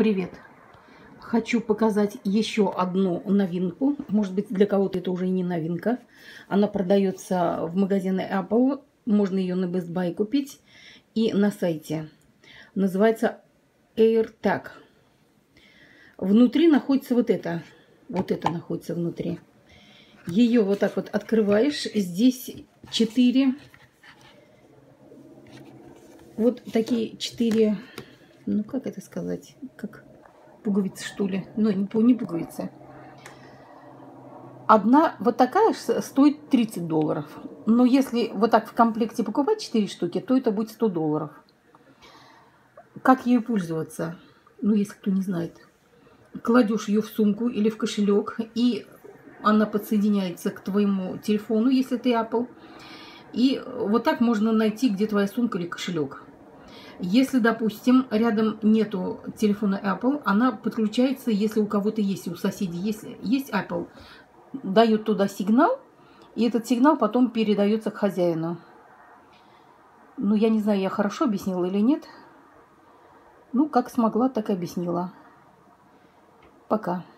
Привет! Хочу показать еще одну новинку. Может быть, для кого-то это уже и не новинка. Она продается в магазине Apple. Можно ее на Best Buy купить и на сайте. Называется AirTag. Внутри находится вот это. Вот это находится внутри. Ее вот так вот открываешь. Здесь 4... Вот такие 4... Ну, как это сказать? Как пуговицы, что ли? Ну, не пуговицы. Одна вот такая стоит $30. Но если вот так в комплекте покупать 4 штуки, то это будет $100. Как ею пользоваться? Ну, если кто не знает. Кладешь ее в сумку или в кошелек, и она подсоединяется к твоему телефону, если ты Apple. И вот так можно найти, где твоя сумка или кошелек. Если, допустим, рядом нету телефона Apple, она подключается, если у кого-то есть, у соседей есть Apple, дает туда сигнал, и этот сигнал потом передается к хозяину. Ну, я не знаю, я хорошо объяснила или нет. Ну, как смогла, так и объяснила. Пока.